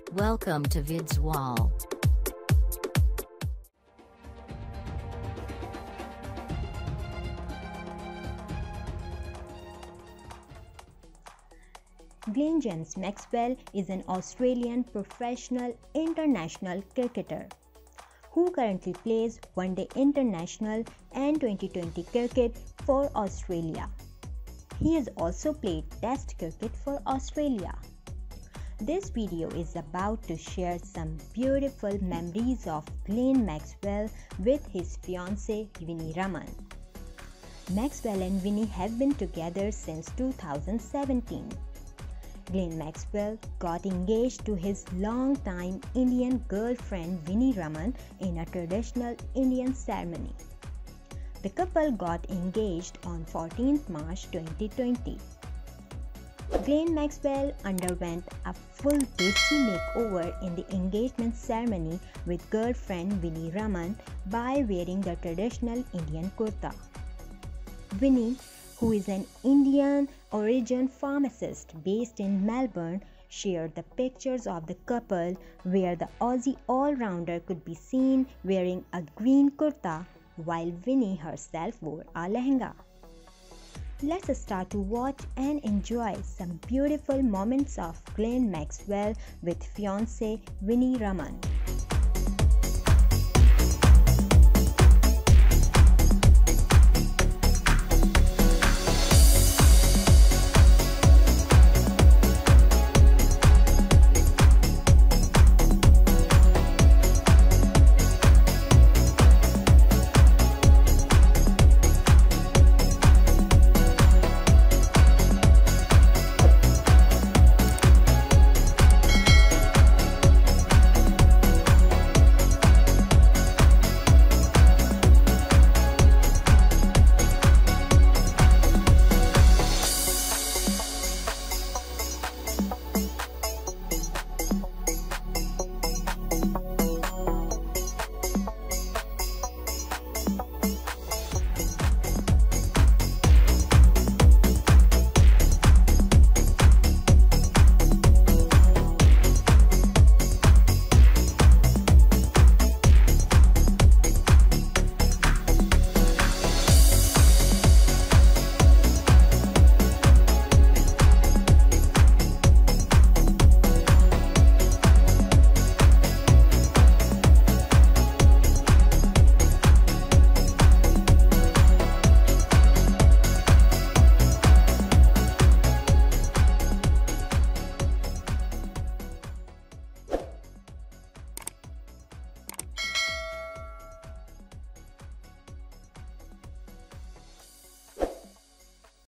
Welcome to VidsWall. Glenn James Maxwell is an Australian professional international cricketer who currently plays one-day international and 2020 cricket for Australia. He has also played Test cricket for Australia. This video is about to share some beautiful memories of Glenn Maxwell with his fiancée Vini Raman. Maxwell and Vini have been together since 2017. Glenn Maxwell got engaged to his long-time Indian girlfriend Vini Raman in a traditional Indian ceremony. The couple got engaged on 14th March 2020. Glenn Maxwell underwent a full desi makeover in the engagement ceremony with girlfriend Vini Raman by wearing the traditional Indian Kurta. Vini, who is an Indian origin pharmacist based in Melbourne, shared the pictures of the couple where the Aussie all-rounder could be seen wearing a green kurta while Vini herself wore a lehenga. Let's start to watch and enjoy some beautiful moments of Glenn Maxwell with fiancée Vini Raman.